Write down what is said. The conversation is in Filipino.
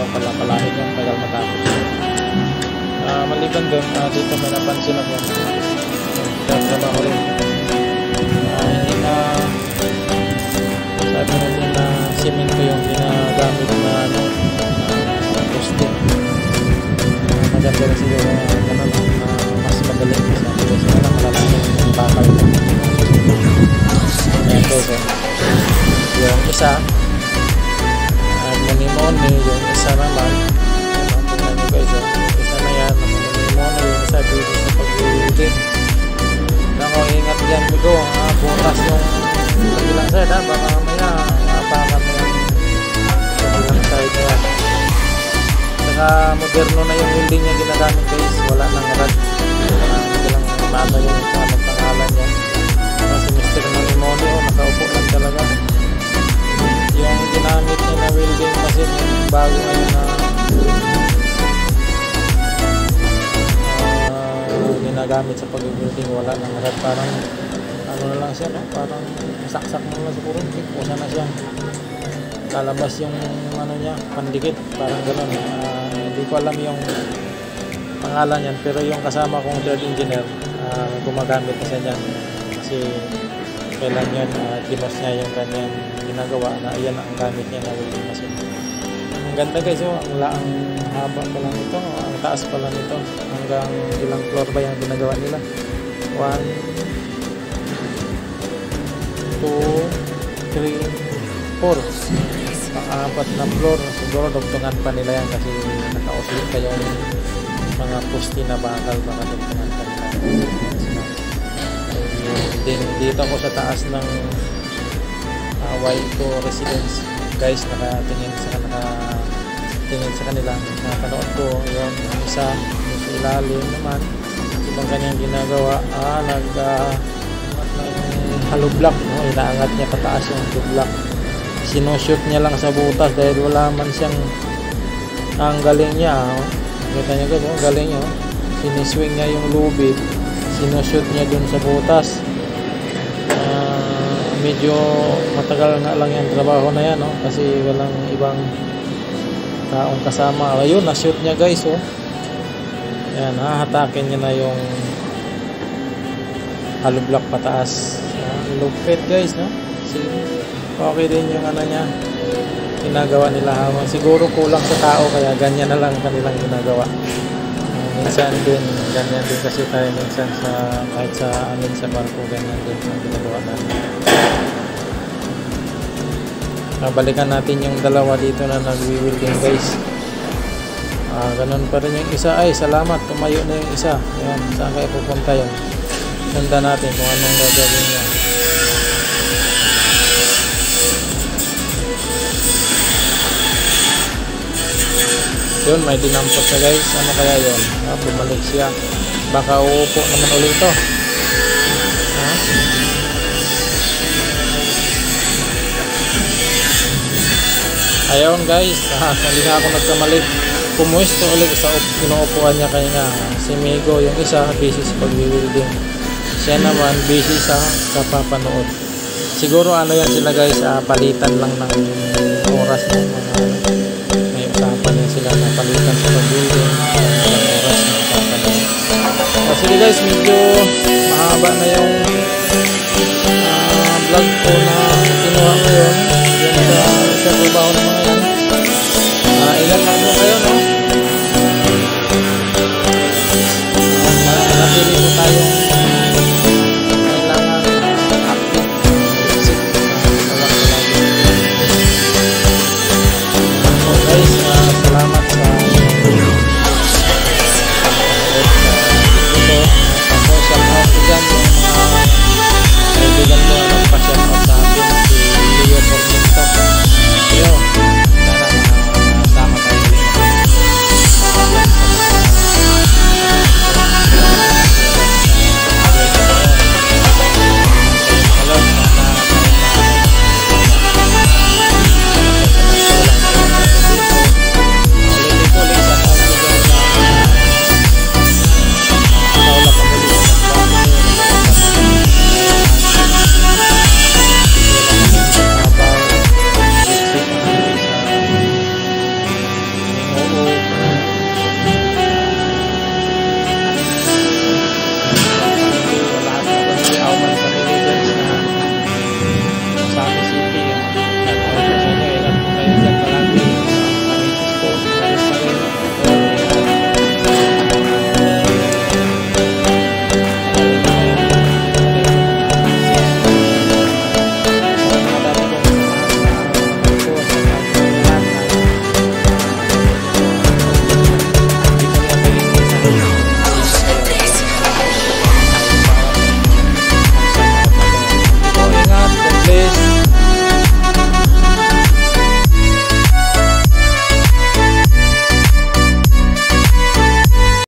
pala-palahin yung tagal matapos. Maliban doon, dito may napansin ako. Trabaho rin. Hindi na sabi natin na simento yung ginagamit na poste. Maganda na siguro ganun, mas magaling kasi sila na malalaki yung bakal. Ayan guys, yung isa moni-moni, yung isa naman tingnan nyo guys, yung isa na yan moni-moni, yung isa dito sa pag-building. Nako, ingat dyan bigo, butas yung kabilang side ha, baka mamaya apakan mo yung kabilang side na yan. Saka moderno na yung building niya ginagamit guys, wala nang rad, walang mama yung pangalan niya. Kasi Mr. Moni-moni, nakaupo lang talaga. Yung ginamit niya na welding machine, yung bago ngayon na ginagamit sa pag-welding, wala nang rad, parang ano na lang siya, no? Parang saksak mo lang sa kuruntik, kusa na siya, lalabas yung ano niya, pandikit, parang gano'n. Hindi ko alam yung pangalan yan, pero yung kasama kong third engineer, gumagamit na siya dyan kasi kailan yan, kinos niya yung kanyang ginagawa na yan ang gamit niya na welding machine. Ang ganda guys, ang haba pa lang ito, ang taas pa lang ito, hanggang ilang floor ba yung ginagawa nila? 1, 2, 3, 4, pang-apat na floor. Siguro dugtungan pa nila yan kasi naka-outlet pa yung mga poste na bakal, baka dugtungan pa nila. Dito ako sa taas ng Y2 residence guys, nakatingin sa kanila, nakapanood ko yung isa sa ilalim naman, ibang kanyang ginagawa, hollow block, no? Inaangat niya pataas yung hollow block, sinushoot niya lang sa butas dahil wala man siyang, ang galing niya, kita niya guys, galing niya, siniswing niya yung lubid, sinushoot niya dun sa butas. Medyo matagal nga lang yung trabaho na yan, no? Kasi walang ibang taong kasama. Ayun, na-shoot niya guys, yan, hahatakin niya na yung hollow block pataas. Lupit guys, no? Kasi okay din yung ano niya, ginagawa nila habang siguro kulang sa tao kaya ganyan na lang kanilang ginagawa. Minsan din ganyan din kasi tayo minsan sa kahit sa amin sa barko, ganyan din ang ginagawa natin. Balikan natin yung dalawa dito na nagwi-welding guys. Ganun pa rin yung isa. Ay, salamat, tumayo na yung isa. Ayan, saan kayo pupunta yun? Sundan natin kung anong gagawin niya. Yun, may dinampot siya guys. Ano kaya yun? Bumalik siya. Baka uupo naman ulit ito. Ayun guys, hindi na ako nagkamali. Pumuesto ulit sa inuupuan niya kanya. Si Migo, yung isa, busy sa pag-welding. Siya naman, busy sa kapapanood. Siguro ano yan sila guys, palitan lang ng oras ng mga may usapan yan sila na palitan sa pag-welding. Oras ng usapan yan. Sige guys, medyo mahaba na yung